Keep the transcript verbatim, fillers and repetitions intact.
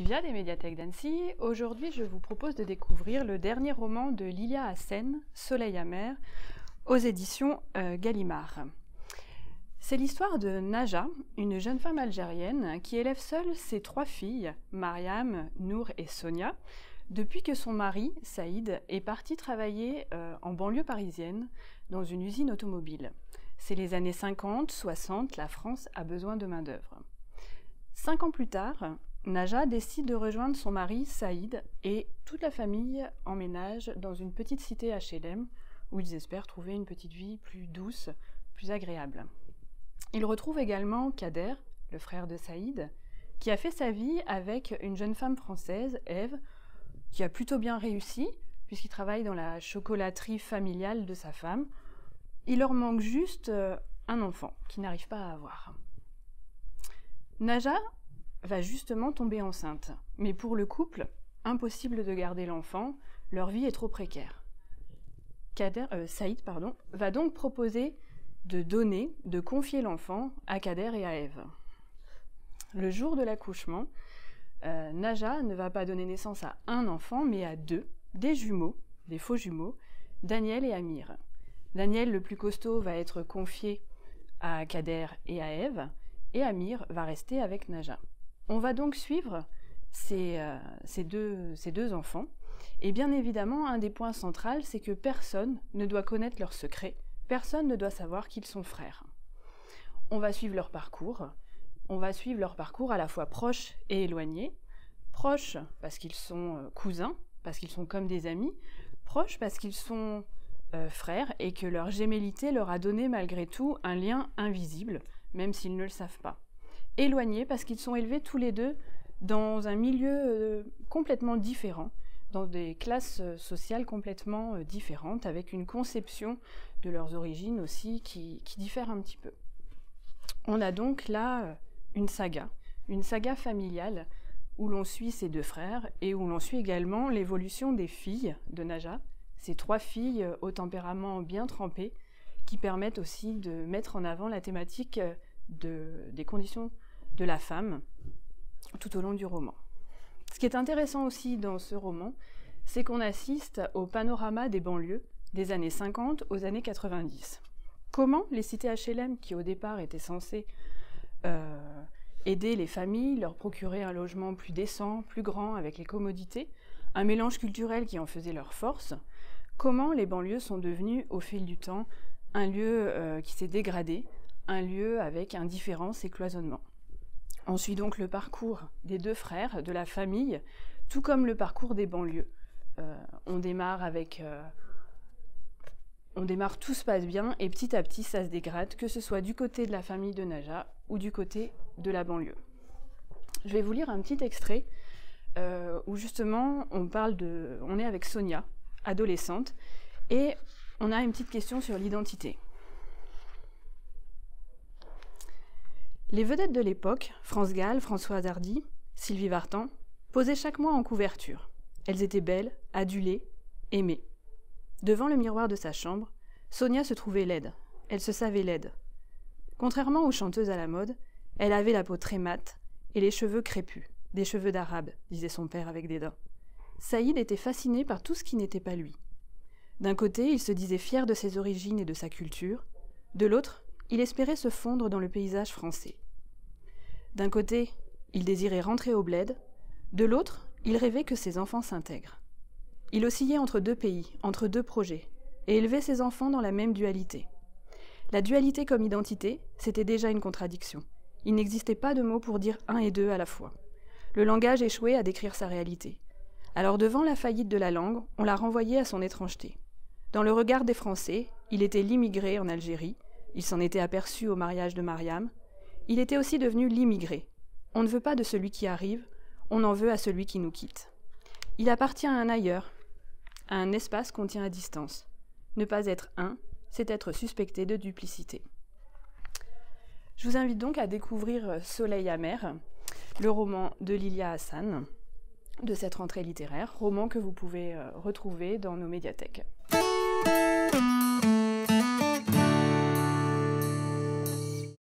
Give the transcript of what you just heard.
Olivia des médiathèques d'Annecy. Aujourd'hui, je vous propose de découvrir le dernier roman de Lilia Hassen, Soleil amer, aux éditions euh, Gallimard. C'est l'histoire de Naja, une jeune femme algérienne qui élève seule ses trois filles, Mariam, Nour et Sonia, depuis que son mari, Saïd, est parti travailler euh, en banlieue parisienne dans une usine automobile. C'est les années cinquante soixante, la France a besoin de main-d'œuvre. Cinq ans plus tard, Naja décide de rejoindre son mari Saïd et toute la famille emménage dans une petite cité H L M où ils espèrent trouver une petite vie plus douce, plus agréable. Ils retrouvent également Kader, le frère de Saïd, qui a fait sa vie avec une jeune femme française, Ève, qui a plutôt bien réussi puisqu'il travaille dans la chocolaterie familiale de sa femme. Il leur manque juste un enfant qu'ils n'arrivent pas à avoir. Naja va justement tomber enceinte, mais pour le couple, impossible de garder l'enfant, leur vie est trop précaire. Kader, euh, Saïd pardon, va donc proposer de donner, de confier l'enfant à Kader et à Ève. Le jour de l'accouchement, euh, Naja ne va pas donner naissance à un enfant, mais à deux, des jumeaux, des faux jumeaux, Daniel et Amir. Daniel, le plus costaud, va être confié à Kader et à Ève, et Amir va rester avec Naja. On va donc suivre ces, euh, ces, deux, ces deux enfants, et bien évidemment, un des points centraux, c'est que personne ne doit connaître leur secret, personne ne doit savoir qu'ils sont frères. On va suivre leur parcours, on va suivre leur parcours à la fois proche et éloigné. Proches parce qu'ils sont cousins, parce qu'ils sont comme des amis, proches parce qu'ils sont euh, frères et que leur gémellité leur a donné malgré tout un lien invisible, même s'ils ne le savent pas. Éloignés parce qu'ils sont élevés tous les deux dans un milieu euh, complètement différent, dans des classes sociales complètement euh, différentes, avec une conception de leurs origines aussi qui, qui diffère un petit peu. On a donc là euh, une saga, une saga familiale où l'on suit ces deux frères et où l'on suit également l'évolution des filles de Naja, ces trois filles au tempérament bien trempé qui permettent aussi de mettre en avant la thématique de, des conditions de la femme tout au long du roman. Ce qui est intéressant aussi dans ce roman, c'est qu'on assiste au panorama des banlieues des années cinquante aux années quatre-vingt-dix. Comment les cités H L M, qui au départ étaient censées euh, aider les familles, leur procurer un logement plus décent, plus grand, avec les commodités, un mélange culturel qui en faisait leur force, comment les banlieues sont devenues, au fil du temps, un lieu euh, qui s'est dégradé, un lieu avec indifférence et cloisonnement. On suit donc le parcours des deux frères, de la famille, tout comme le parcours des banlieues. Euh, on démarre avec... Euh, on démarre, tout se passe bien, et petit à petit, ça se dégrade, que ce soit du côté de la famille de Naja ou du côté de la banlieue. Je vais vous lire un petit extrait euh, où justement, on parle de... On est avec Sonia, adolescente, et on a une petite question sur l'identité. Les vedettes de l'époque, France Gall, Françoise Hardy, Sylvie Vartan, posaient chaque mois en couverture. Elles étaient belles, adulées, aimées. Devant le miroir de sa chambre, Sonia se trouvait laide. Elle se savait laide. Contrairement aux chanteuses à la mode, elle avait la peau très mate et les cheveux crépus, des cheveux d'arabe, disait son père avec dédain. Saïd était fasciné par tout ce qui n'était pas lui. D'un côté, il se disait fier de ses origines et de sa culture. De l'autre, il espérait se fondre dans le paysage français. D'un côté, il désirait rentrer au bled. De l'autre, il rêvait que ses enfants s'intègrent. Il oscillait entre deux pays, entre deux projets, et élevait ses enfants dans la même dualité. La dualité comme identité, c'était déjà une contradiction. Il n'existait pas de mots pour dire un et deux à la fois. Le langage échouait à décrire sa réalité. Alors devant la faillite de la langue, on l'a renvoyé à son étrangeté. Dans le regard des Français, il était l'immigré en Algérie, il s'en était aperçu au mariage de Mariam, il était aussi devenu l'immigré. On ne veut pas de celui qui arrive, on en veut à celui qui nous quitte. Il appartient à un ailleurs, à un espace qu'on tient à distance. Ne pas être un, c'est être suspecté de duplicité. Je vous invite donc à découvrir Soleil amer, le roman de Lilia Hassen, de cette rentrée littéraire, roman que vous pouvez retrouver dans nos médiathèques.